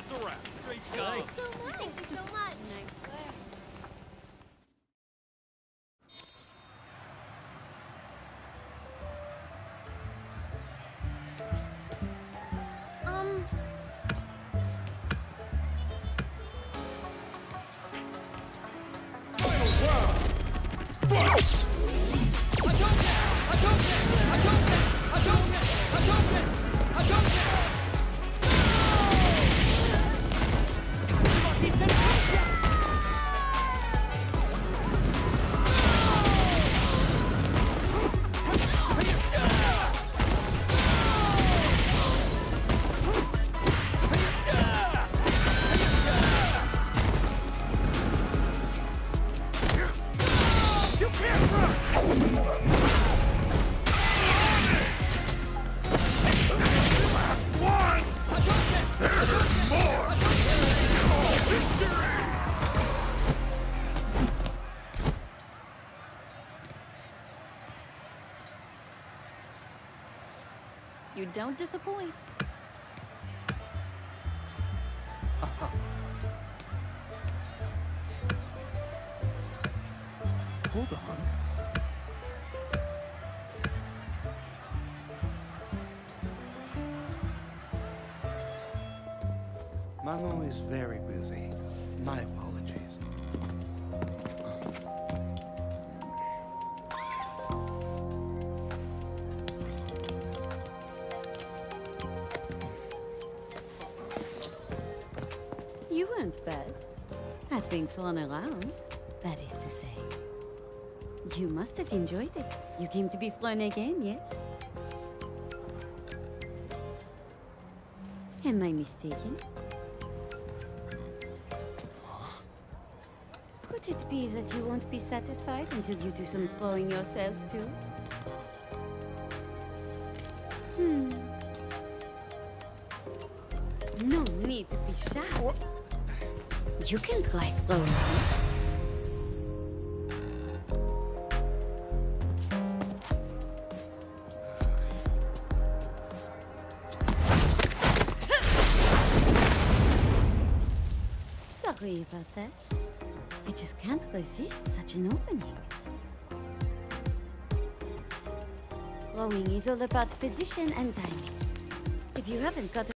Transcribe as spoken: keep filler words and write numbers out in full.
that's a wrap. Great job. Thank you so much. Thank you so much. Nice play. Um. You don't disappoint. Hold on. Mano is very busy. My apologies. You weren't bad at being thrown around, that is to say. You must have enjoyed it. You came to be thrown again, yes? Am I mistaken? Could it be that you won't be satisfied until you do some throwing yourself, too? Hmm. No need to be shy. You can try throwing this. Sorry about that. I just can't resist such an opening. Throwing is all about position and timing. If you haven't got